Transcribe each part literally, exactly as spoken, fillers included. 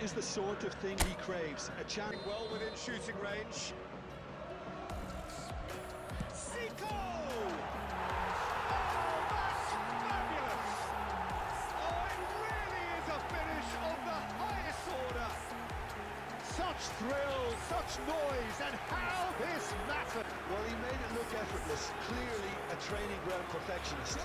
is the sort of thing he craves. A chance. Well within shooting range. Zico! Oh, that's fabulous! Oh, it really is a finish of the highest order. Such thrill, such noise, and how this mattered. Well, he made it look effortless. Clearly a training ground perfectionist.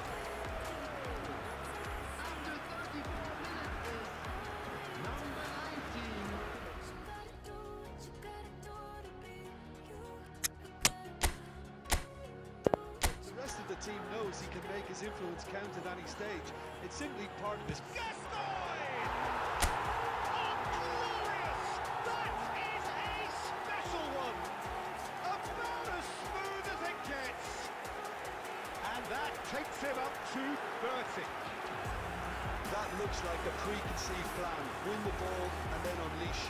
The team knows he can make his influence count at any stage. It's simply part of his... Gascoigne! Oh, glorious! That is a special one! About as smooth as it gets! And that takes him up to thirty. That looks like a preconceived plan. Win the ball and then unleash.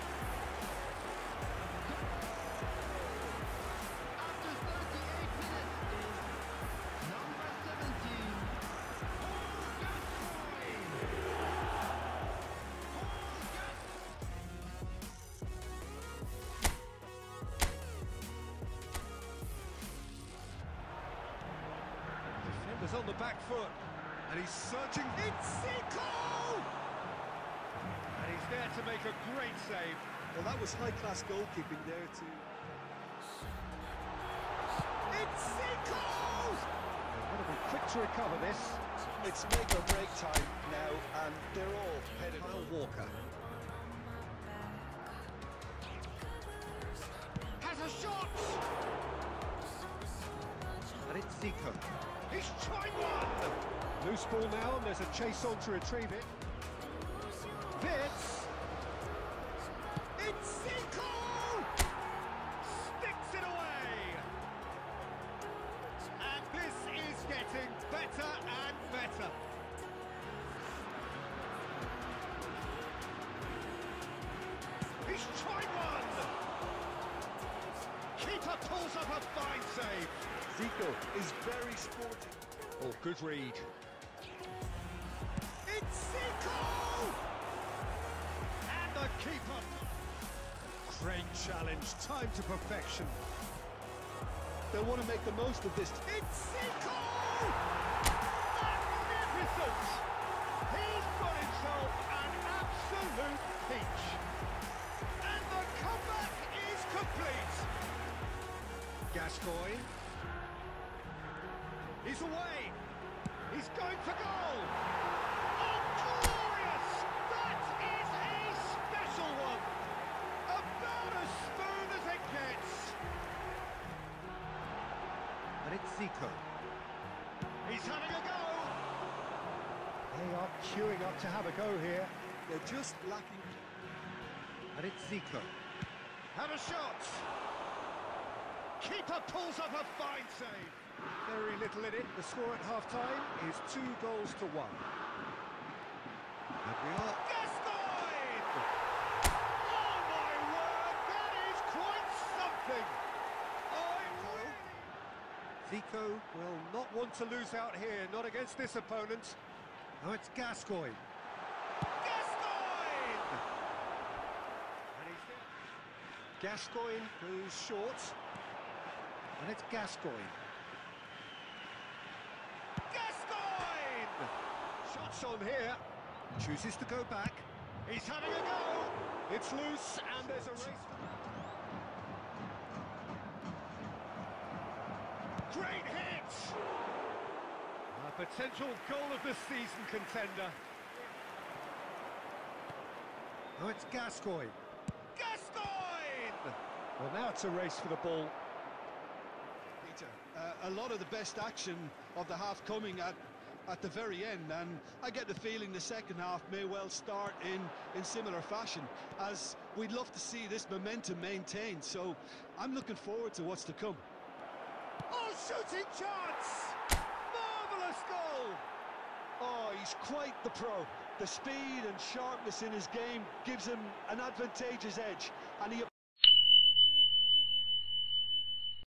Defender's on the back foot, and he's searching. It's Zico! And he's there to make a great save. Well, that was high-class goalkeeping there too. It's Zico! They've got to be quick to recover this. It's make or break time now, and they're all headed. Kyle Walker has a shot! And it's Zico. He's tried one! Loose ball now, and there's a chase on to retrieve it. Bits! It's Zico! Sticks it away! And this is getting better and better. He's tried one! Keeper pulls up a fine save. Zico is very sporty. Oh, good read. It's Zico! And the keeper. Great challenge, time to perfection. They'll want to make the most of this. It's Zico! Magnificent! He's got himself an absolute peach. And the comeback is complete. Gascoigne. He's away. He's going for goal. Oh, glorious! That is a special one. About as smooth as it gets. And it's Zico. He's having a go. They are queuing up to have a go here. They're just lacking. And it's Zico. Have a shot. Keeper pulls up a fine save. Very little in it. The score at half-time is two goals to one. There we are. Gascoigne! Oh, my word! That is quite something! I really... Zico will not want to lose out here, not against this opponent. Now it's Gascoigne. Gascoigne! And he's there. Gascoigne goes short. And it's Gascoigne. Gascoigne! Shots on here. Chooses to go back. He's having a go. It's loose, and there's a race. Great hit! A potential goal of the season contender. Now it's Gascoigne. Gascoigne! Well, now it's a race for the ball. Uh, a lot of the best action of the half coming at at the very end, and I get the feeling the second half may well start in in similar fashion, as we'd love to see this momentum maintained. So I'm looking forward to what's to come. Oh, shooting chance! Marvellous goal! Oh, he's quite the pro. The speed and sharpness in his game gives him an advantageous edge, and he